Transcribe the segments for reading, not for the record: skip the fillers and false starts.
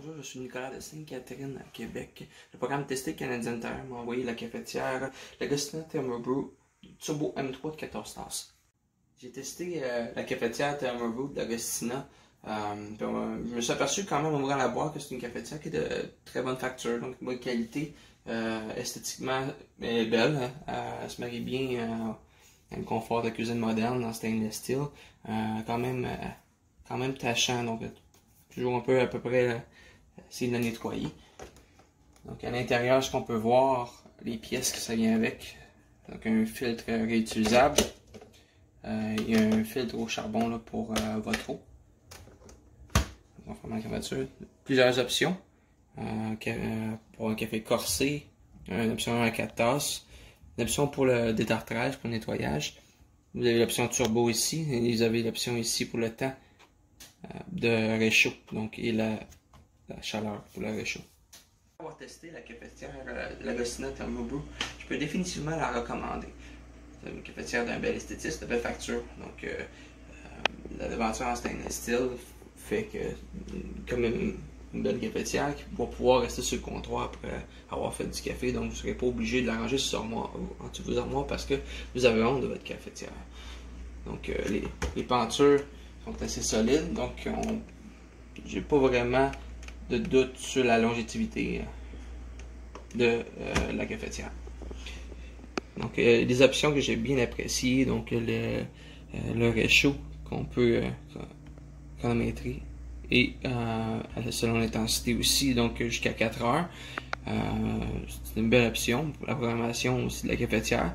Bonjour, je suis Nicolas de Sainte-Catherine à Québec. Le programme Testé Canadian Tire m'a envoyé la cafetière l'Agostina Thermobrew Turbo M3 de 14 tasses. J'ai testé la cafetière Thermobrew de l'Agostina. Je me suis aperçu quand même en ouvrant la boîte que c'est une cafetière qui est de très bonne facture, donc de bonne qualité. Esthétiquement, elle est belle. Elle se marie bien à un confort de cuisine moderne en stainless steel. Quand même tachant, donc toujours un peu à peu près essayer de la nettoyer. Donc à l'intérieur, ce qu'on peut voir, les pièces que ça vient avec. Donc un filtre réutilisable. Il y a un filtre au charbon là, pour votre eau. On va faire ma cafetière. Plusieurs options. Pour un café corsé, une option à 4 tasses, une option pour le détartrage, pour le nettoyage. Vous avez l'option turbo ici, et vous avez l'option ici pour le temps de réchaud, donc et la chaleur pour le réchaud. Après avoir testé la cafetière l'Agostina Thermobrew, je peux définitivement la recommander. C'est une cafetière d'un bel esthétisme, de belle facture, donc la devanture en stainless steel fait que comme une belle cafetière qui va pouvoir rester sur le comptoir après avoir fait du café, donc vous ne serez pas obligé de la ranger sur en dessous de vos armoires parce que vous avez honte de votre cafetière. Donc les pentures sont assez solides, donc j'ai pas vraiment de doute sur la longévité de la cafetière. Donc les options que j'ai bien appréciées, donc le réchaud qu'on peut chronométrer et selon l'intensité aussi, donc jusqu'à 4 heures. C'est une belle option pour la programmation aussi de la cafetière.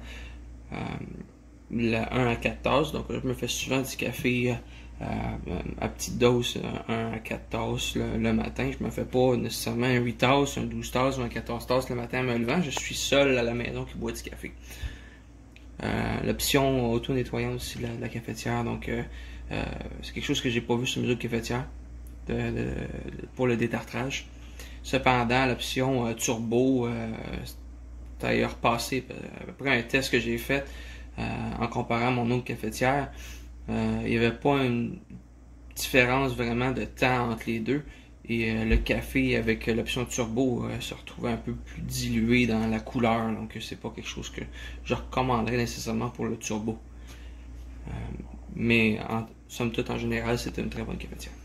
La 1 à 4 tasses, donc je me fais souvent du café à petite dose, 1 à 4 tasses le matin. Je me fais pas nécessairement un 8 tasses, un 12 tasses ou un 14 tasses le matin en me levant. Je suis seul à la maison qui boit du café. L'option auto-nettoyante aussi de la cafetière, donc c'est quelque chose que j'ai pas vu sur mes autres cafetières pour le détartrage. Cependant, l'option turbo, d'ailleurs passé après un test que j'ai fait en comparant mon autre cafetière, il n'y avait pas une différence vraiment de temps entre les deux. Et le café avec l'option turbo se retrouvait un peu plus dilué dans la couleur, donc c'est pas quelque chose que je recommanderais nécessairement pour le turbo. Mais somme toute, en général, c'était une très bonne cafetière.